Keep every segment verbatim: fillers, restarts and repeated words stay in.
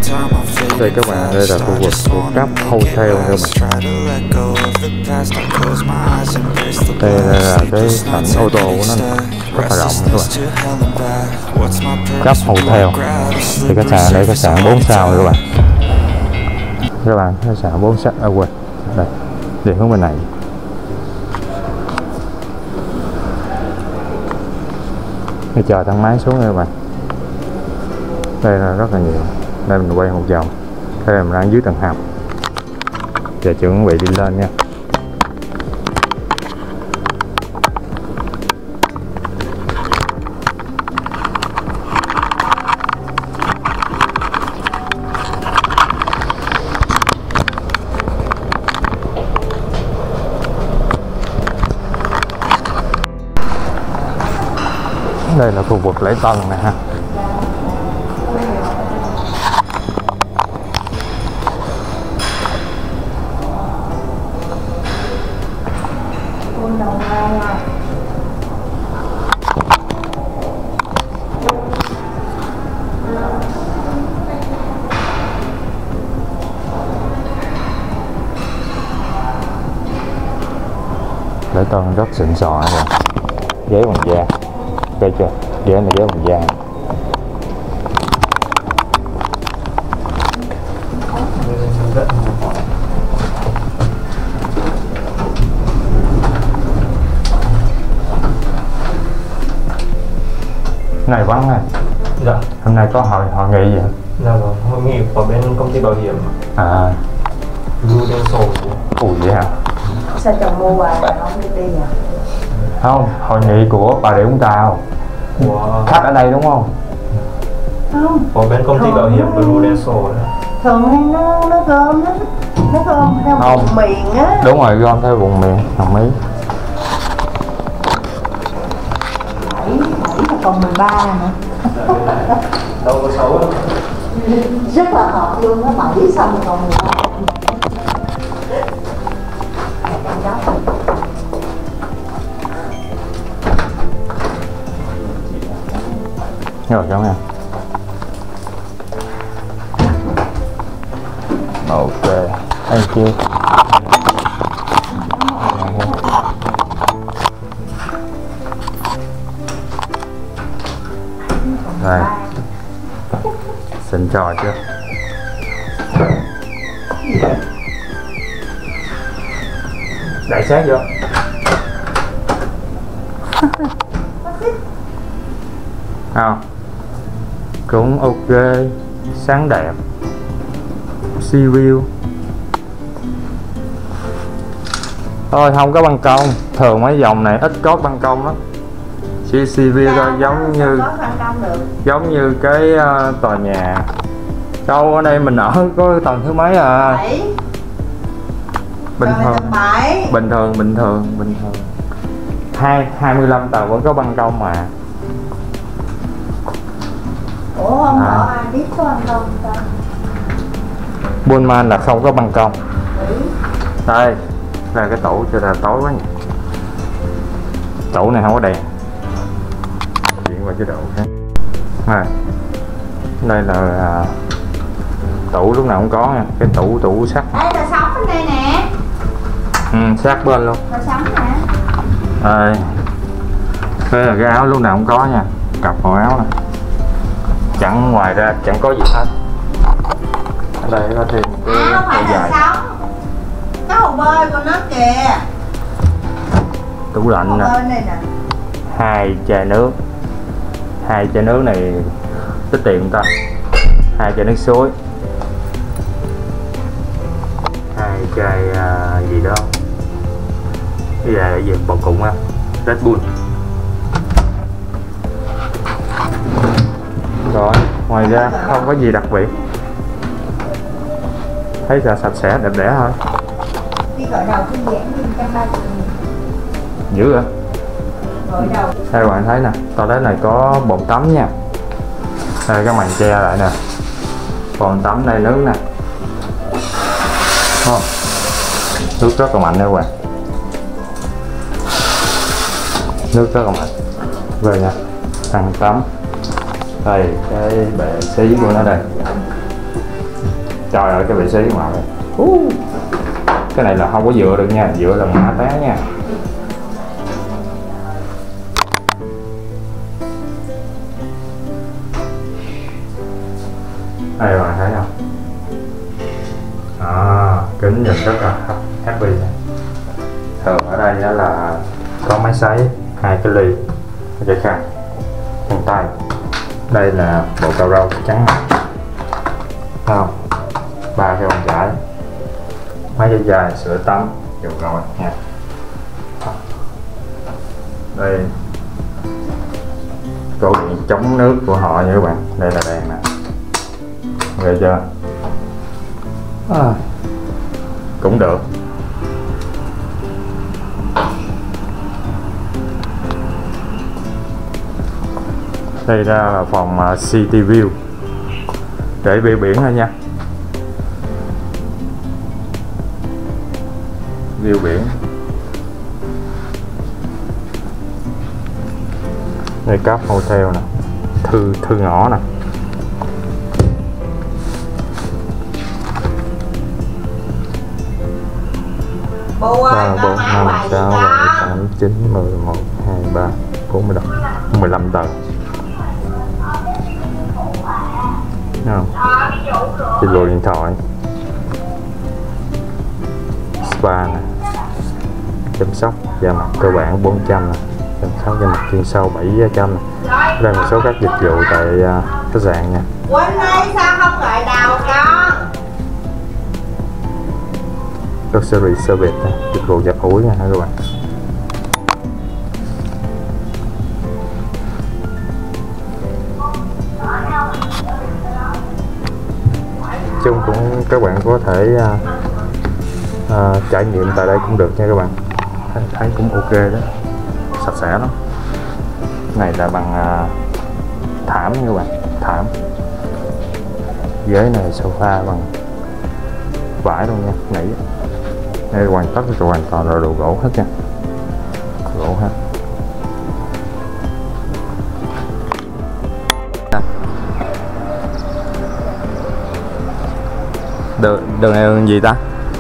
Đây các bạn, đây là khu vực của Grab Hotel các bạn. Đây là cái sảnh ô tô của nó rất là rộng các bạn. Grab Hotel thì khách sạn đây, khách sạn bốn sao rồi các bạn. Các bạn, khách sạn bốn sao, à quên, đây, đi hướng bên này. Đi chờ thang máy xuống đây các bạn. Đây là rất là nhiều. Đây mình quay một vòng. Đây là mình đang dưới tầng hầm. Giờ chuẩn bị đi lên nha. Đây là khu vực lễ tân nè ha. Lễ tân rất xịn sò rồi. Ghế bằng da. Thấy chưa? Ghế này ghế bằng da. Này vắng này. Dạ. Hôm nay có hội hội nghị gì hả? Dạ vâng, hội nghị của bên công ty bảo hiểm. À. Lưu đen sổ. Ủa vậy hả? Sao chồng mua quà mà không đi đi nhỉ? Không, hội nghị của Bà Rịa Vũng Tàu. Của khách ở đây đúng không? Không. Của bên công ty bảo hiểm Blue đen sổ đó. Thường nó nó gom nó nó gom theo Không. vùng miền á. Đúng rồi, gom theo vùng miền, đồng ý. Bảy bảy là còn mười ba nữa. Đâu có xấu đâu. Rất là hợp luôn á, bảy xong rồi còn mười ba. Rồi cháu nha. Ok, thank you. Đây, xin trò chưa? Đẩy sát vô. Không, cũng ok, sáng đẹp, sea view. Thôi không có ban công, thường mấy dòng này ít có ban công lắm, chỉ sea view thôi, giống như giống như cái uh, tòa nhà. Đâu ở đây mình ở có tầng thứ mấy à? Bảy. Bình thường, bình thường, bình thường, bình thường. Hai hai mươi lăm tầng vẫn có ban công mà. Ủa không à. có ai biết có ban công ta? Buôn là không có ban công. Ừ. Đây là cái tủ, cho là tối quá nhỉ. Tủ này không có đèn, chuyển qua chế độ khác. Này, đây là à, tủ lúc nào cũng có nha, cái tủ tủ sắt. Đây là sống bên đây nè. Ừ, sát bên luôn. Là sống nè. Đây, đây là cái áo lúc nào cũng có nha, cặp màu áo này. Chẳng ngoài ra chẳng có gì hết. Ở đây có thêm cái à, không phải là dài. sống. Cái hồ bơi của nó kìa. Tủ lạnh nè. Nè. Hai chai nước. Hai chai nước này tích tiền ta. Hai chai nước suối. Hai chai uh, gì đó. Cái này là gì? Bò cụng á. Red Bull. Rồi, ngoài ra không có gì đặc biệt. Thấy là sạch sẽ đẹp đẽ thôi. Đi gọi đầu thư giãn đi một trăm ba mươi. Dữ hả? Gọi đầu. Đây các bạn thấy nè, toilet này có bồn tắm nha. Đây cái màn che lại nè. Bồn tắm đây nước nè. Oh, nước rất là mạnh nha các bạn. Nước rất là mạnh. Về nha, khăn tắm. Đây cái bệ xí của nó đây. Trời ơi cái vị trí ngoài này. Uh. Cái này là không có dựa được nha, dựa là ngã té nha. Đây bạn thấy không? À, kính nhìn rất là happy này. Thường ở đây đó là có máy sấy, hai cái ly, cái khăn, khăn tay. Đây là bộ cà râu trắng này. Thấy không? Ba cái bông chải, máy dây dài, sữa tắm, dầu gội nha. Đây cổ điện chống nước của họ nha các bạn. Đây là đèn nè, nghe chưa? À, cũng được. Đây ra là phòng uh, City View để bìa biển thôi nha. View biển. Đây cấp hotel nè, thư thư ngõ nè. ba bốn năm sáu bảy tám chín mười một hai ba bốn mươi mười lăm tầng. Thấy không? Cái lùi điện thoại, spa nè, chăm sóc da mặt cơ bản bốn trăm nè, chăm sóc da mặt chuyên sâu bảy trăm nè. Đây là một số các dịch vụ tại uh, khách sạn nha. Quên đi, sao không gọi đầu con? Luxury service nè, dịch vụ giặt ủi nha các bạn. Chung cũng các bạn có thể uh, uh, trải nghiệm tại đây cũng được nha các bạn. Thấy, thấy cũng ok đó, sạch sẽ lắm. Này là bằng uh, thảm nha các bạn, thảm. Ghế này sofa bằng vải luôn nha, nỉ. Đây hoàn tất rồi, hoàn toàn là đồ gỗ hết nha, gỗ hết. Đường, đường này đường gì ta?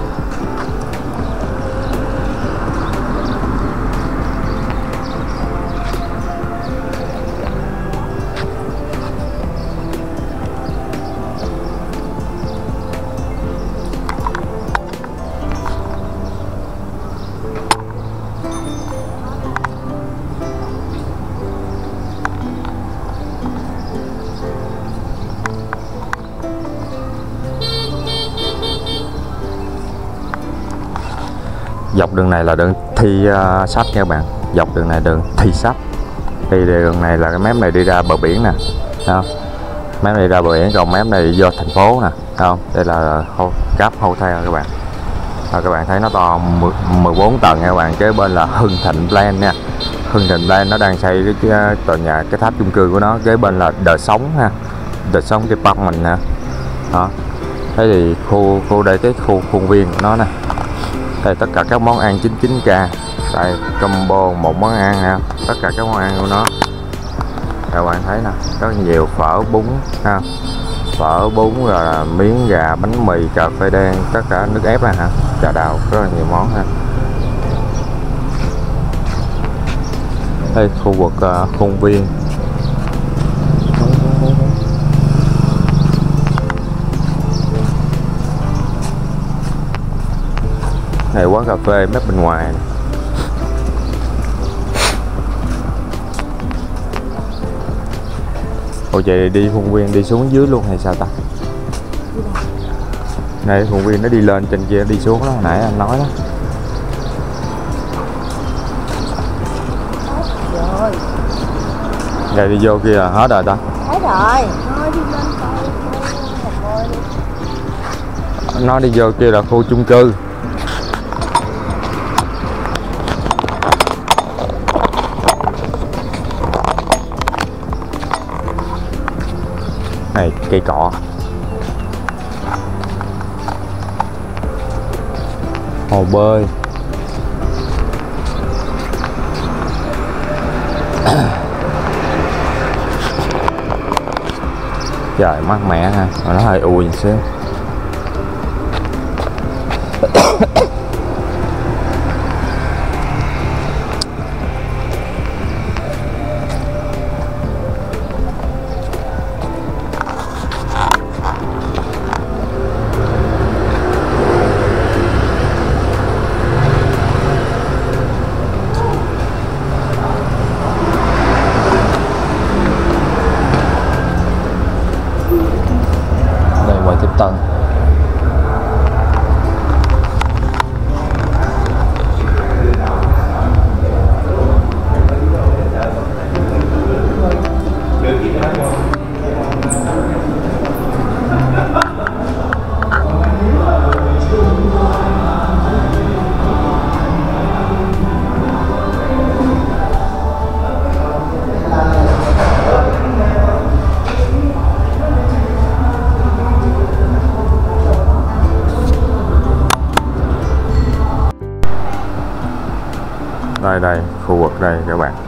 Dọc đường này là đường thi uh, sách nha các bạn. Dọc đường này đường thi sách. Thì đường này là cái mép này đi ra bờ biển nè, không? Mép này đi ra bờ biển, còn mép này vô thành phố nè, không? Đây là Cap Hotel các bạn. À, các bạn thấy nó to mười bốn tầng nha các bạn. Kế bên là Hưng Thịnh Plan nha. Hưng Thịnh Plan nó đang xây cái, cái tòa nhà, cái tháp chung cư của nó. Kế bên là Đời Sống ha, Đời Sống cái park mình nè. Đó. Thế thì khu khu đây cái khu khuôn viên của nó nè. Đây tất cả các món ăn chín mươi chín k. Đây combo một món ăn ha, tất cả các món ăn của nó. Các bạn thấy nè, rất nhiều phở bún ha, phở bún rồi là miếng gà, bánh mì, cà phê đen, tất cả nước ép này ha, trà đào, rất là nhiều món ha. Đây khu vực uh, khuôn viên. Này quán cà phê mép bên ngoài này. Ồ vậy đi khuôn viên đi xuống dưới luôn hay sao ta? Này khuôn viên nó đi lên trên kia đi xuống đó, hồi nãy anh nói đó. Rồi. Vậy đi vô kia là hết rồi ta? Hết rồi. Thôi đi lên coi coi. Nó đi vô kia là khu chung cư. Này cây cọ, hồ bơi. Trời mát mẻ ha, mà nó hơi ùi xíu. Tân. Đây đây, khu vực đây các bạn.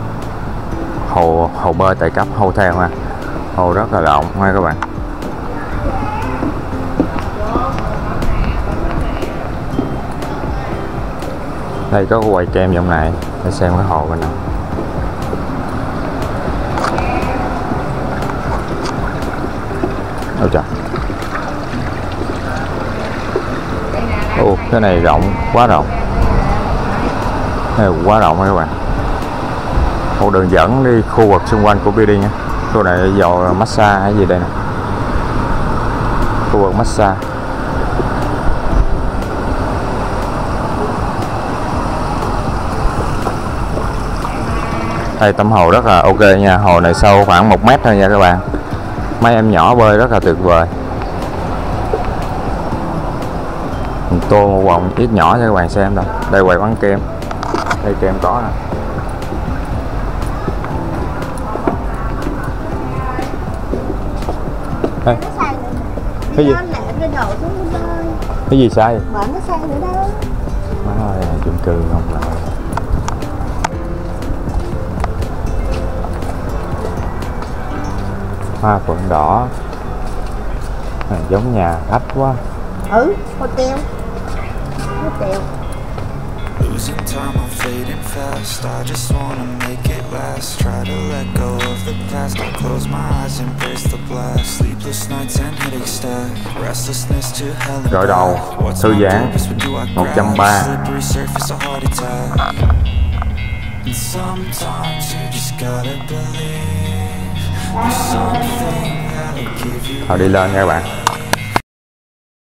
Hồ hồ bơi tại cấp hotel ha. Hồ rất là rộng ha các bạn. Đây có quầy kem trong này để xem cái hồ bên nào. Ôi trời. Ồ, cái này rộng, quá rộng. Này quá rộng các bạn. Một đường dẫn đi khu vực xung quanh của building á. Khu này dầu massage hay gì đây nè. Khu vực massage. Đây tấm hồ rất là ok nha. Hồ này sâu khoảng một mét thôi nha các bạn. Mấy em nhỏ bơi rất là tuyệt vời. Mình tô một vòng ít nhỏ cho các bạn xem đâu. Đây quầy bán kem. Đây kem có nè. Đây. Cái gì? Cái gì sai? Mở nó sai nữa đó. Má ơi, chung cư không là. Hoa phượng đỏ. Này, giống nhà ách quá. Ừ, hotel. Hotel. Losing time, I'm fading fast. I just wanna make it last. Try to let go of the past. I close my eyes, embrace the blast. Sleepless nights and headache stack. Restlessness to hell and Gội đầu, back. thư giãn, một trăm ba. Slippery surface, a heart attack. And sometimes you just gotta believe there's something that'll give you. Thôi đi lên nha các bạn.